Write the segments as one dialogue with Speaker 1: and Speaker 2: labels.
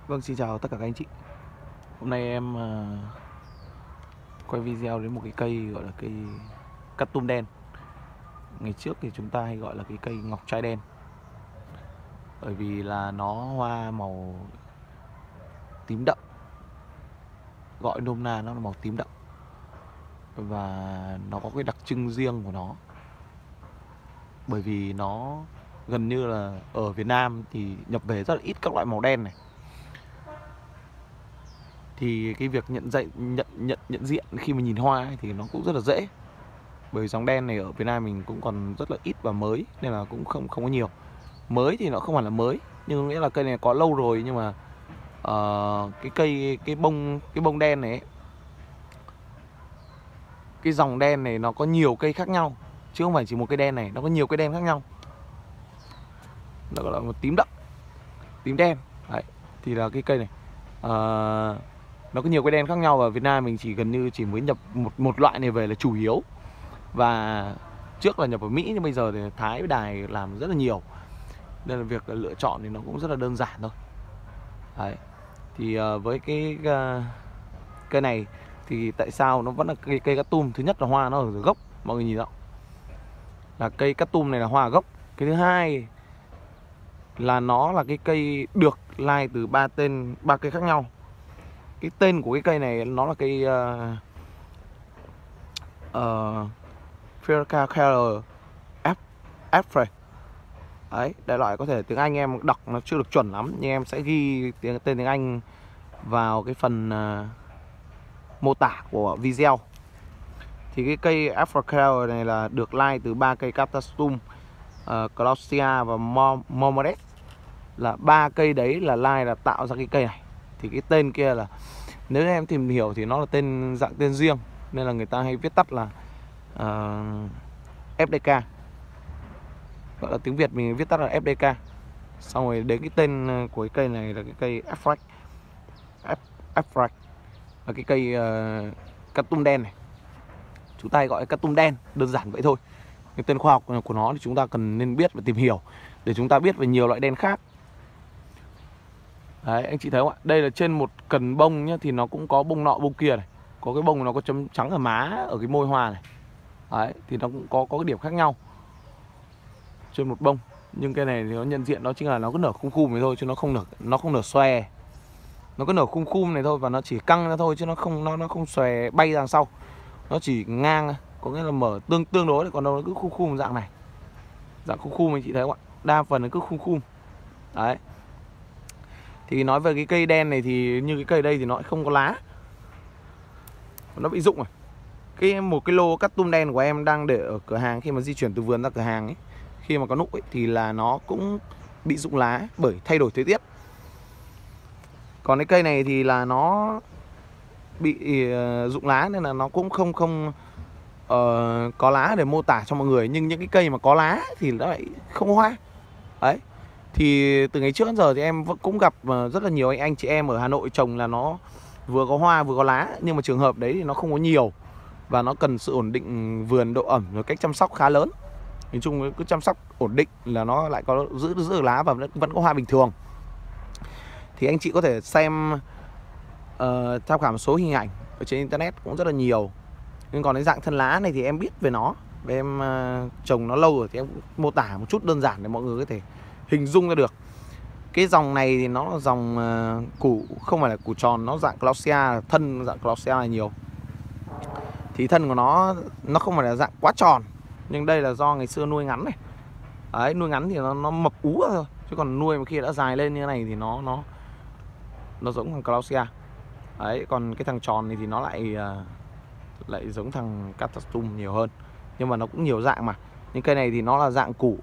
Speaker 1: Vâng, xin chào tất cả các anh chị. Hôm nay em quay video đến một cái cây gọi là cây cát tôm đen. Ngày trước thì chúng ta hay gọi là cái cây ngọc trai đen, bởi vì là nó hoa màu tím đậm, gọi nôm na nó là màu tím đậm, và nó có cái đặc trưng riêng của nó. Bởi vì nó gần như là ở Việt Nam thì nhập về rất là ít các loại màu đen này, thì cái việc nhận diện khi mà nhìn hoa ấy, thì nó cũng rất là dễ. Bởi dòng đen này ở Việt Nam mình cũng còn rất là ít và mới, nên là cũng không có nhiều. Mới thì nó không hẳn là mới, nhưng nghĩa là cây này có lâu rồi, nhưng mà cái bông đen này ấy, cái dòng đen này nó có nhiều cây khác nhau, chứ không phải chỉ một cây đen này, nó có nhiều cây đen khác nhau. Nó gọi là một tím đậm, tím đen. Đấy, thì là cái cây này nó có nhiều cây đen khác nhau, và Việt Nam mình gần như chỉ mới nhập một loại này về là chủ yếu. Và trước là nhập ở Mỹ, nhưng bây giờ thì Thái với Đài làm rất là nhiều, nên là việc lựa chọn thì nó cũng rất là đơn giản thôi. Đấy, thì với cái cây này thì tại sao nó vẫn là cây cát tùm? Thứ nhất là hoa nó ở gốc, mọi người nhìn rõ là cây cát tùm này là hoa ở gốc. Cái thứ hai là nó là cái cây được lai từ ba cây khác nhau. Cái tên của cái cây này nó là cây Firacacia Aphrey. Đấy, đại loại có thể tiếng Anh em đọc nó chưa được chuẩn lắm, nhưng em sẽ ghi tên tiếng Anh vào cái phần mô tả của video. Thì cái cây Firacacia này là được lai từ ba cây Catasetum, Glaucia và Momoret. Là ba cây đấy là lai là tạo ra cái cây này. Thì cái tên kia là, nếu em tìm hiểu thì nó là dạng tên riêng, nên là người ta hay viết tắt là FDK. Gọi là tiếng Việt mình viết tắt là FDK. Xong rồi đến cái tên của cái cây này là cái cây Aphrey, là cái cây cát tùm đen này. Chúng ta hay gọi là cát tùm đen, đơn giản vậy thôi. Cái tên khoa học của nó thì chúng ta nên biết và tìm hiểu để chúng ta biết về nhiều loại đen khác. Đấy, anh chị thấy không ạ? Đây là trên một cần bông nhá, thì nó cũng có bông nọ bông kia này. Có cái bông nó có chấm trắng ở má, ở cái môi hoa này. Đấy, thì nó cũng có cái điểm khác nhau trên một bông. Nhưng cái này thì nó nhận diện nó chính là nó cứ nở khum này thôi, chứ nó không nở xòe. Nó cứ nở khum này thôi, và nó chỉ căng ra thôi, chứ nó không xòe bay ra đằng sau. Nó chỉ ngang, có nghĩa là mở tương đối, còn đâu nó cứ khum dạng này. Dạng khum anh chị thấy không ạ? Đa phần nó cứ khum. Đấy. Thì nói về cái cây đen này thì như cái cây đây thì nó không có lá, nó bị rụng rồi. Một cái lô cát tùm đen của em đang để ở cửa hàng, khi mà di chuyển từ vườn ra cửa hàng ấy, khi mà có nụ ấy, thì là nó cũng bị rụng lá bởi thay đổi thời tiết. Còn cái cây này thì là nó bị rụng lá, nên là nó cũng không có lá để mô tả cho mọi người. Nhưng những cái cây mà có lá thì nó lại không có hoa. Đấy. Thì từ ngày trước đến giờ thì em cũng gặp rất là nhiều anh chị em ở Hà Nội trồng là nó vừa có hoa vừa có lá, nhưng mà trường hợp đấy thì nó không có nhiều, và nó cần sự ổn định vườn, độ ẩm và cách chăm sóc khá lớn. Nói chung cứ chăm sóc ổn định là nó lại có giữ được lá và vẫn có hoa bình thường. Thì anh chị có thể xem tham khảo một số hình ảnh ở trên internet cũng rất là nhiều. Nhưng còn cái dạng thân lá này thì em biết về nó, và em trồng nó lâu rồi, thì em cũng mô tả một chút đơn giản để mọi người có thể hình dung ra được. Cái dòng này thì nó là dòng củ, không phải là củ tròn, nó dạng Glaucia, thân dạng Glaucia là nhiều. Thì thân của nó không phải là dạng quá tròn, nhưng đây là do ngày xưa nuôi ngắn này. Đấy, nuôi ngắn thì nó mập ú thôi, chứ còn nuôi mà khi đã dài lên như thế này thì nó giống thằng Glaucia. Đấy, còn cái thằng tròn này thì nó lại giống thằng Catasetum nhiều hơn, nhưng mà nó cũng nhiều dạng mà. Nhưng cây này thì nó là dạng củ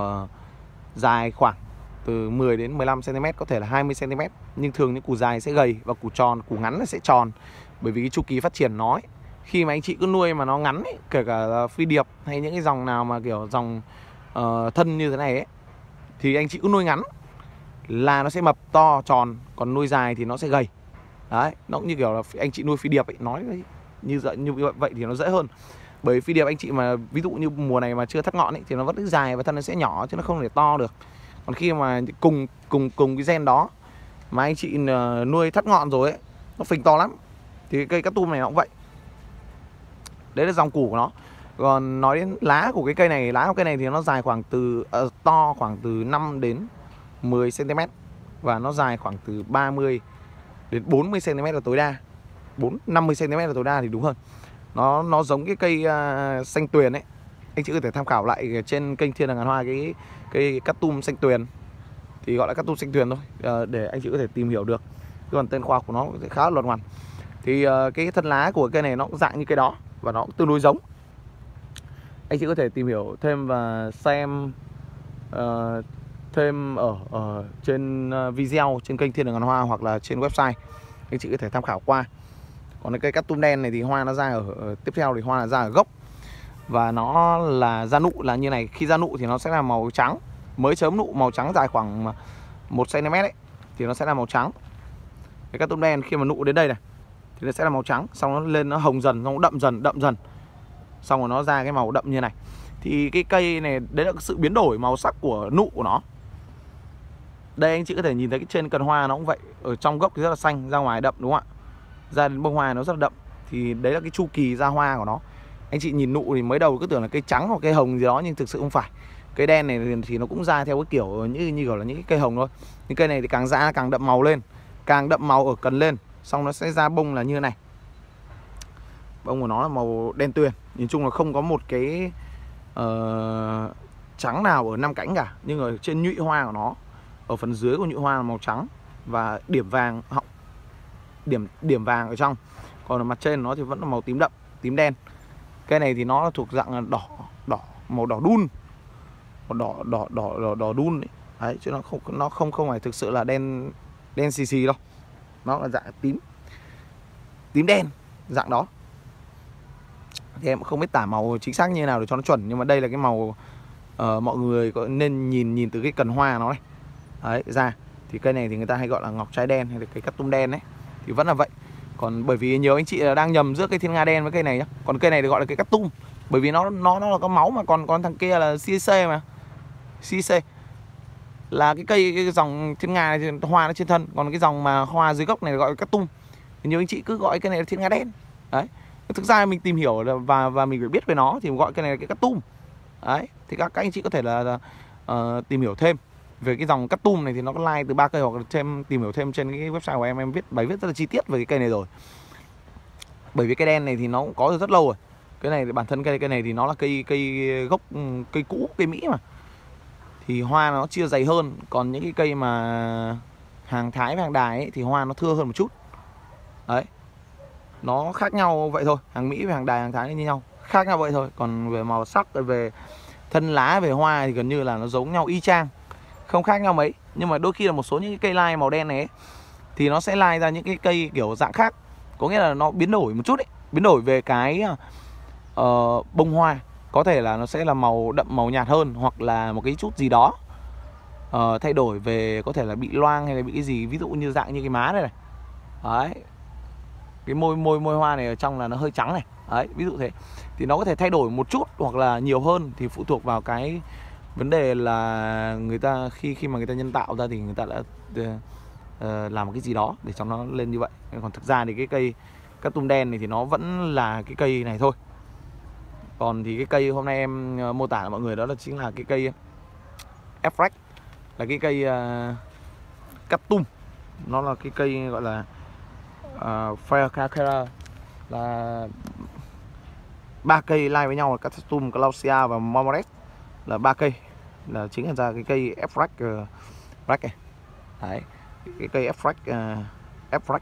Speaker 1: dài khoảng từ 10 đến 15 cm, có thể là 20 cm. Nhưng thường những củ dài sẽ gầy, và củ ngắn là sẽ tròn. Bởi vì cái chu kỳ phát triển nó ấy, khi mà anh chị cứ nuôi mà nó ngắn ấy, kể cả là phi điệp hay những cái dòng nào mà kiểu dòng thân như thế này ấy, thì anh chị cứ nuôi ngắn là nó sẽ mập to tròn, còn nuôi dài thì nó sẽ gầy. Đấy, nó cũng như kiểu là anh chị nuôi phi điệp ấy, nói như vậy thì nó dễ hơn. Bởi phi điệp anh chị mà ví dụ như mùa này mà chưa thắt ngọn ấy, thì nó vẫn cứ dài và thân nó sẽ nhỏ, chứ nó không thể to được. Còn khi mà cùng cái gen đó mà anh chị nuôi thắt ngọn rồi ấy, nó phình to lắm. Thì cái cây cát tum này nó cũng vậy. Đấy là dòng củ của nó. Còn nói đến lá của cái cây này, lá của cây này thì nó dài khoảng từ to khoảng từ 5 đến 10 cm và nó dài khoảng từ 30 đến 40 cm là tối đa. 50 cm là tối đa thì đúng hơn. Nó giống cái cây xanh tuyền ấy. Anh chị có thể tham khảo lại trên kênh Thiên Đàng Ngàn Hoa cái cây cát tum xanh tuyền. Thì gọi là cát tum xanh tuyền thôi, để anh chị có thể tìm hiểu được. Còn tên khoa học của nó sẽ khá là loạn ngoằn. Thì cái thân lá của cây này nó cũng dạng như cây đó và nó cũng tương đối giống. Anh chị có thể tìm hiểu thêm và xem thêm ở trên video trên kênh Thiên Đàng Ngàn Hoa hoặc là trên website. Anh chị có thể tham khảo qua. Còn cái cây cát tum đen này thì hoa nó ra ở tiếp theo thì hoa là ra ở gốc. Và nó là ra nụ là như này. Khi ra nụ thì nó sẽ là màu trắng. Mới chớm nụ màu trắng dài khoảng 1 cm ấy, thì nó sẽ là màu trắng. Cái cát tum đen khi mà nụ đến đây này thì nó sẽ là màu trắng. Xong nó lên nó hồng dần, nó đậm dần. Xong rồi nó ra cái màu đậm như này. Thì cái cây này đấy là sự biến đổi màu sắc của nụ của nó. Đây anh chị có thể nhìn thấy cái trên cần hoa nó cũng vậy. Ở trong gốc thì rất là xanh, ra ngoài đậm đúng không ạ? Ra đến bông hoa nó rất là đậm. Thì đấy là cái chu kỳ ra hoa của nó. Anh chị nhìn nụ thì mới đầu cứ tưởng là cây trắng hoặc cây hồng gì đó, nhưng thực sự không phải. Cây đen này thì nó cũng ra theo cái kiểu như kiểu là những cái cây hồng thôi. Nhưng cây này thì càng ra càng đậm màu lên, càng đậm màu ở cần lên, xong nó sẽ ra bông là như này. Bông của nó là màu đen tuyền. Nhìn chung là không có một cái trắng nào ở năm cánh cả. Nhưng ở trên nhụy hoa của nó, ở phần dưới của nhụy hoa là màu trắng và điểm vàng họng, điểm vàng ở trong. Còn ở mặt trên nó thì vẫn là màu tím đậm, tím đen. Cây này thì nó là thuộc dạng là màu đỏ đun, đỏ đun ấy. Đấy, chứ nó không phải thực sự là đen xì xì đâu. Nó là dạng tím đen dạng đó. Thì em cũng không biết tả màu chính xác như thế nào để cho nó chuẩn, nhưng mà đây là cái màu mọi người có nên nhìn từ cái cần hoa nó này. Đấy, ra thì cây này thì người ta hay gọi là ngọc trai đen hay là cây cát tum đen đấy. Thì vẫn là vậy. Còn bởi vì nhiều anh chị đang nhầm giữa cây thiên nga đen với cây này nhá. Còn cây này thì gọi là cây cát tum, bởi vì nó là có máu, mà còn thằng kia là CC mà. CC là cái dòng thiên nga này, hoa nó trên thân, còn cái dòng mà hoa dưới gốc này gọi là cát tum. Thì nhiều anh chị cứ gọi cây này là thiên nga đen. Đấy. Thực ra mình tìm hiểu và mình phải biết về nó thì gọi cái này là cái cát tum. Đấy, thì các anh chị có thể là tìm hiểu thêm về cái dòng cát tum này, thì nó có like từ 3 cây, hoặc là tìm hiểu thêm trên cái website của em viết bài viết rất là chi tiết về cái cây này rồi. Bởi vì cây đen này thì nó cũng có từ rất lâu rồi. Cái này thì bản thân cây này thì nó là cây gốc, cây cũ, cây Mỹ mà. Thì hoa nó chia dày hơn, còn những cái cây mà hàng Thái và hàng Đài ấy, thì hoa nó thưa hơn một chút. Đấy. Nó khác nhau vậy thôi. Hàng Mỹ và hàng Đài, hàng Thái như nhau, khác nhau vậy thôi. Còn về màu sắc, về thân lá, về hoa thì gần như là nó giống nhau y chang, không khác nhau mấy. Nhưng mà đôi khi là một số những cái cây lai màu đen này ấy, thì nó sẽ lai ra những cái cây kiểu dạng khác. Có nghĩa là nó biến đổi một chút ấy. Biến đổi về cái bông hoa. Có thể là nó sẽ là màu đậm, màu nhạt hơn, hoặc là một cái chút gì đó thay đổi về, có thể là bị loang hay là bị cái gì. Ví dụ như dạng như cái má này này. Đấy, cái môi hoa này ở trong là nó hơi trắng này. Đấy, ví dụ thế. Thì nó có thể thay đổi một chút hoặc là nhiều hơn, thì phụ thuộc vào cái vấn đề là người ta khi mà người ta nhân tạo ra thì người ta đã làm một cái gì đó để cho nó lên như vậy. Còn thực ra thì cái cây cát tum đen này thì nó vẫn là cái cây này thôi. Còn thì cái cây hôm nay em mô tả mọi người đó là chính là cái cây Efrax, là cái cây cát tum. Nó là cái cây gọi là Firecracker, là 3 cây lai với nhau là cát tum, Glaucia và Marmoret, là 3 cây, là chính là ra cái cây Efrax Black này. Đấy, cái cây Efrax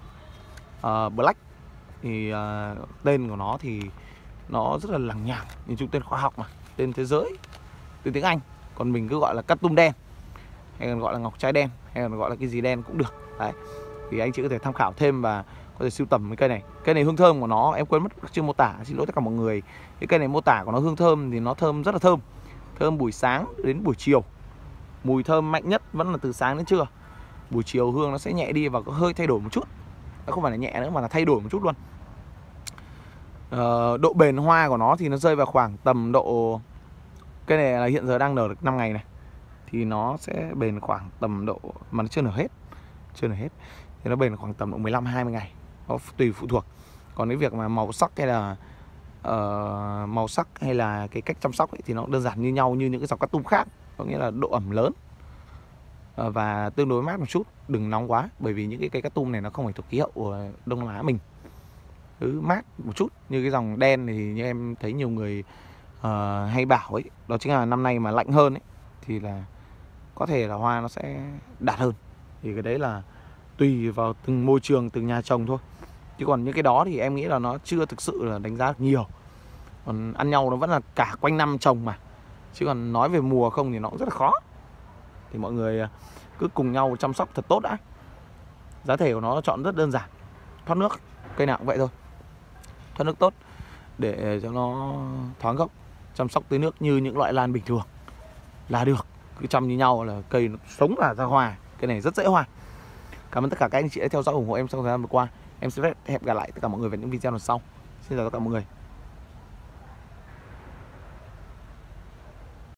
Speaker 1: Black thì tên của nó thì nó rất là lằng nhằng, nhìn chung tên khoa học mà, tên thế giới, tên tiếng Anh. Còn mình cứ gọi là cát tum đen, hay còn gọi là ngọc trai đen, hay còn gọi là cái gì đen cũng được. Đấy, thì anh chị có thể tham khảo thêm và có thể sưu tầm cái cây này. Cây này hương thơm của nó em quên mất chưa mô tả, xin lỗi tất cả mọi người. Cái cây này mô tả của nó hương thơm thì nó thơm rất là thơm. Thơm buổi sáng đến buổi chiều. Mùi thơm mạnh nhất vẫn là từ sáng đến trưa. Buổi chiều hương nó sẽ nhẹ đi và có hơi thay đổi một chút. Nó không phải là nhẹ nữa mà là thay đổi một chút luôn. Độ bền hoa của nó thì nó rơi vào khoảng tầm độ, cây này là hiện giờ đang nở được 5 ngày này, thì nó sẽ bền khoảng tầm độ, mà nó chưa nở hết, chưa nở hết. Thì nó bền khoảng tầm 15-20 ngày, nó tùy phụ thuộc. Còn cái việc mà màu sắc hay là cái cách chăm sóc ấy, thì nó cũng đơn giản như nhau như những cái dòng cắt tum khác, có nghĩa là độ ẩm lớn và tương đối mát một chút, đừng nóng quá, bởi vì những cái cây cắt tum này nó không phải thuộc khí hậu của Đông Nam Á mình, cứ mát một chút. Như cái dòng đen thì như em thấy nhiều người hay bảo ấy, đó chính là năm nay mà lạnh hơn ấy thì là có thể là hoa nó sẽ đạt hơn. Thì cái đấy là tùy vào từng môi trường, từng nhà trồng thôi. Chứ còn những cái đó thì em nghĩ là nó chưa thực sự là đánh giá được nhiều. Còn ăn nhau nó vẫn là cả quanh năm trồng mà. Chứ còn nói về mùa không thì nó cũng rất là khó. Thì mọi người cứ cùng nhau chăm sóc thật tốt đã. Giá thể của nó chọn rất đơn giản. Thoát nước, cây nào cũng vậy thôi. Thoát nước tốt để cho nó thoáng gốc. Chăm sóc tưới nước như những loại lan bình thường là được. Cứ chăm như nhau là cây nó sống là ra hoa. Cái này rất dễ hoa. Cảm ơn tất cả các anh chị đã theo dõi ủng hộ em trong thời gian vừa qua. Em sẽ hẹn gặp lại tất cả mọi người vào những video lần sau. Xin chào tất cả mọi người.